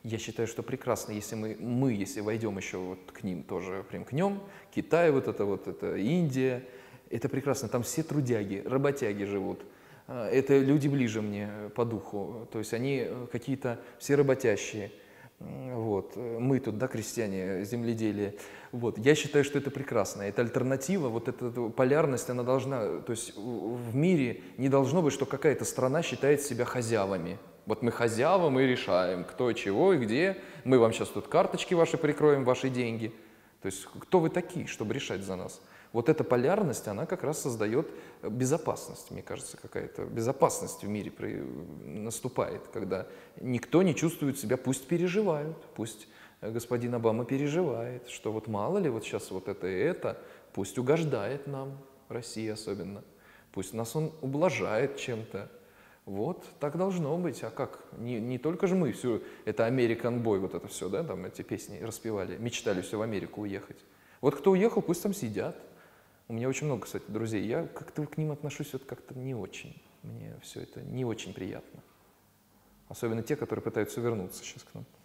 Я считаю, что прекрасно, если если войдем еще вот к ним тоже примкнем, Китай, вот это Индия, это прекрасно, там все трудяги, работяги живут. Это люди ближе мне по духу, то есть они какие-то все работящие. Вот. Мы тут, да, крестьяне, земледелие. Вот. Я считаю, что это прекрасно. Это альтернатива, вот эта полярность, она должна, то есть в мире не должно быть, что какая-то страна считает себя хозяевами. Вот мы хозяева, мы решаем, кто, чего и где. Мы вам сейчас тут карточки ваши прикроем, ваши деньги. То есть кто вы такие, чтобы решать за нас? Вот эта полярность, она как раз создает безопасность, мне кажется, какая-то безопасность в мире наступает, когда никто не чувствует себя, пусть переживают, пусть господин Обама переживает, что вот мало ли вот сейчас вот это и это, пусть угождает нам, России особенно, пусть нас он ублажает чем-то. Вот, так должно быть. А как? Не только же мы все, это American Boy, вот это все, да, там эти песни распевали, мечтали все в Америку уехать. Вот кто уехал, пусть там сидят. У меня очень много, кстати, друзей. Я как-то к ним отношусь вот как-то не очень. Мне все это не очень приятно. Особенно те, которые пытаются вернуться сейчас к нам.